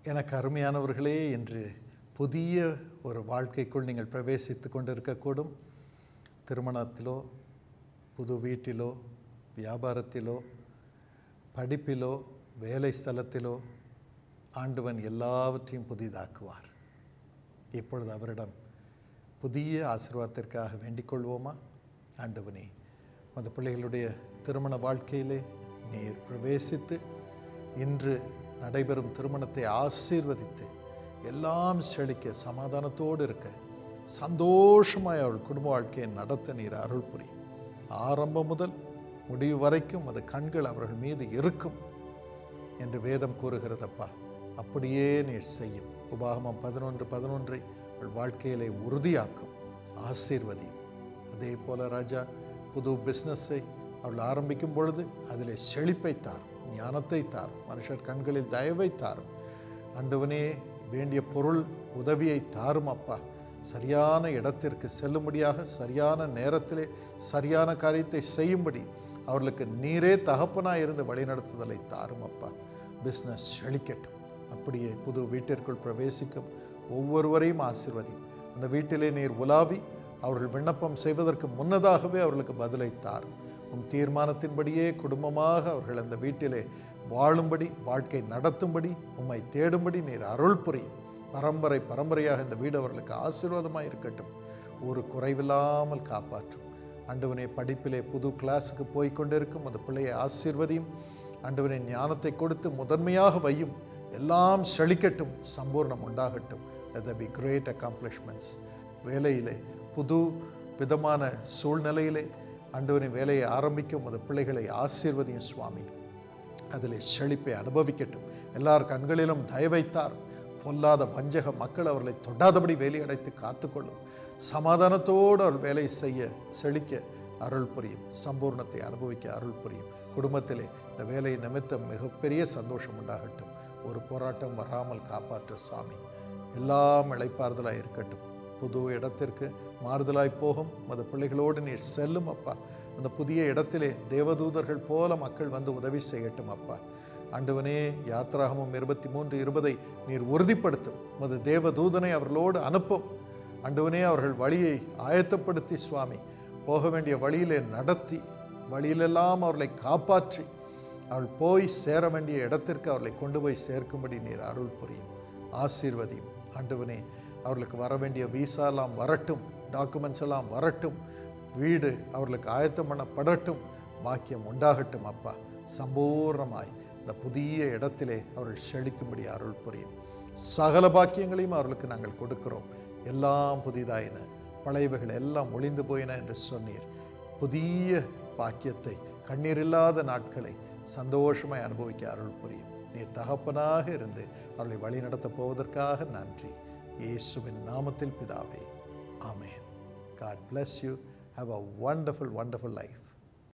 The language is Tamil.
எனக்கு அருமையானவர்களே, என்று புதிய ஒரு வாழ்க்கைக்குள் நீங்கள் பிரவேசித்து கொண்டிருக்கக்கூடும். திருமணத்திலோ, புது வீட்டிலோ, வியாபாரத்திலோ, படிப்பிலோ, வேலை ஸ்தலத்திலோ ஆண்டவன் எல்லாவற்றையும் புதிதாக்குவார். இப்பொழுது அவரிடம் புதிய ஆசீர்வாதத்திற்காக வேண்டிக் கொள்வோமா? ஆண்டவனே, அந்த பிள்ளைகளுடைய திருமண வாழ்க்கையிலே நீர் பிரவேசித்து இன்று நடைபெறும் திருமணத்தை ஆசீர்வதித்து எல்லாம் செழிக்க, சமாதானத்தோடு இருக்க, சந்தோஷமாய் அவள் குடும்ப வாழ்க்கையை நடத்த நீர் அருள் புரியும். ஆரம்பம் முதல் முடிவு வரைக்கும் அது கண்கள் அவர்கள் மீது இருக்கும் என்று வேதம் கூறுகிறதப்பா. அப்படியே நீர் செய்யும். உபாகமம் 11:11 அவள் வாழ்க்கையிலே உறுதியாக்கும், ஆசீர்வதியும். அதே போல ராஜா, புது பிஸ்னஸை அவள் ஆரம்பிக்கும் பொழுது அதிலே செழிப்பை தாரும், ஞானத்தை தாரும், மனுஷர் கண்களில் தயவை தாரும். ஆண்டவனே, வேண்டிய பொருள் உதவியை தாரும் அப்பா. சரியான இடத்திற்கு செல்லும்படியாக, சரியான நேரத்திலே சரியான காரியத்தை செய்யும்படி அவர்களுக்கு நீரே தகப்பனாக இருந்து வழிநடத்துதலை தாரும் அப்பா. பிஸ்னஸ் செழிக்கட்டும். அப்படியே புது வீட்டிற்குள் பிரவேசிக்கும் ஒவ்வொருவரையும் ஆசீர்வதி. அந்த வீட்டிலே நீர் உலாவி அவர்கள் விண்ணப்பம் செய்வதற்கு முன்னதாகவே அவர்களுக்கு பதிலை தாரும். தீர்மானத்தின்படியே குடும்பமாக அவர்கள் அந்த வீட்டிலே வாழும்படி, வாழ்க்கை நடத்தும்படி, உம்மை தேடும்படி நீர் அருள் புரியும். பரம்பரை பரம்பரையாக இந்த வீடு அவர்களுக்கு ஆசீர்வாதமாக இருக்கட்டும். ஒரு குறைவில்லாமல் காப்பாற்றும். ஆண்டவனே, படிப்பிலே புது கிளாஸுக்கு போய்கொண்டிருக்கும் அந்த பிள்ளையை ஆசீர்வதியும். ஆண்டவனே, ஞானத்தை கொடுத்து முதன்மையாக வையும். எல்லாம் செழிக்கட்டும், சம்பூர்ணம் உண்டாகட்டும். Let there be great accomplishments. வேலையிலே புது விதமான சூழ்நிலையிலே ஆண்டவனே வேலையை ஆரம்பிக்கும் அந்த பிள்ளைகளை ஆசீர்வதியும் சுவாமி. அதில் செழிப்பை அனுபவிக்கட்டும். எல்லார் கண்களிலும் தயவைத்தார். பொல்லாத வஞ்சக மக்கள் அவர்களை தொடாதபடி வேலை அடைத்து காத்துக்கொள்ளும். சமாதானத்தோடு அவர்கள் வேலை செய்ய செழிக்க அருள் புரியும். சம்பூர்ணத்தை அனுபவிக்க அருள் புரியும். குடும்பத்திலே இந்த வேலை நிமித்தம் மிகப்பெரிய சந்தோஷம் உண்டாகட்டும். ஒரு போராட்டம் வராமல் காப்பாற்று சுவாமி. எல்லாம் இளைப்பாறுதலாக இருக்கட்டும். புது இடத்திற்கு மாறுதலாய் போகும் அந்த பிள்ளைகளோடு நீர் செல்லும் அப்பா. அந்த புதிய இடத்திலே தேவதூதர்கள் போல மக்கள் வந்து உதவி செய்யட்டும் அப்பா. ஆண்டவனே, யாத்ராகமம் 23:20 நீர் உறுதிப்படுத்தும். உமது தேவதூதனை அவர்களோடு அனுப்பும். ஆண்டவனே, அவர்கள் வழியை ஆயத்தப்படுத்தி சுவாமி போக வேண்டிய வழியிலே நடத்தி, வழியிலெல்லாம் அவர்களை காப்பாற்றி அவள் போய் சேர வேண்டிய இடத்திற்கு அவர்களை கொண்டு போய் சேர்க்கும்படி நீர் அருள் புரியும். ஆசீர்வதியும். ஆண்டவனே, அவர்களுக்கு வர வேண்டிய வீசா எல்லாம் வரட்டும், டாக்குமெண்ட்ஸ் எல்லாம் வரட்டும், வீடு அவர்களுக்கு ஆயத்தம் பண்ணப்படட்டும், பாக்கியம் உண்டாகட்டும் அப்பா. சம்பூர்ணமாய் இந்த புதிய இடத்திலே அவர்கள் செழிக்கும்படி அருள் புரியும். சகல பாக்கியங்களையும் அவர்களுக்கு நாங்கள் கொடுக்கிறோம். எல்லாம் புதிதாயின, பழையவைகள் எல்லாம் ஒளிந்து போயின என்று சொன்னீர். புதிய பாக்கியத்தை, கண்ணீர் இல்லாத நாட்களை சந்தோஷமாய் அனுபவிக்க அருள் புரியும். நீர் தகப்பனாக இருந்து அவர்களை வழி நடத்த போவதற்காக நன்றி. இயேசுவின் நாமத்தில் பிதாவே, ஆமென். God bless you. Have a wonderful, wonderful life.